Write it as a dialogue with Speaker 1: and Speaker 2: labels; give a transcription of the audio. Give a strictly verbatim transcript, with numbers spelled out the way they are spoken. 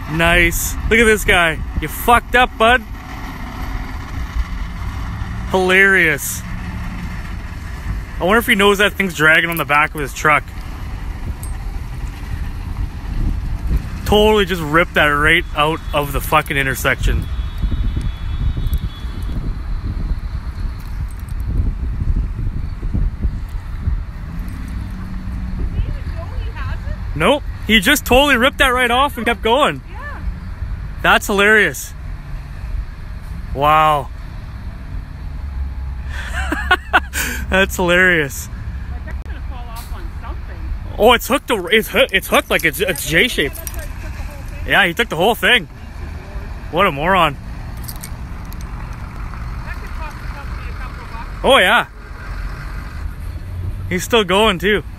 Speaker 1: Nice. Look at this guy. You fucked up, bud. Hilarious. I wonder if he knows that thing's dragging on the back of his truck. Totally just ripped that right out of the fucking intersection. Nope, he just totally ripped that right off and kept going.
Speaker 2: Yeah.
Speaker 1: That's hilarious. Wow. That's hilarious.
Speaker 2: Like that's gonna fall off on something.
Speaker 1: Oh, it's hooked. It's hooked. It's hooked like it's it's J-shaped.
Speaker 2: That's why he took the whole thing.
Speaker 1: Yeah, he took the whole thing. What a moron.
Speaker 2: That could cost the company a couple of bucks.
Speaker 1: Oh yeah. He's still going too.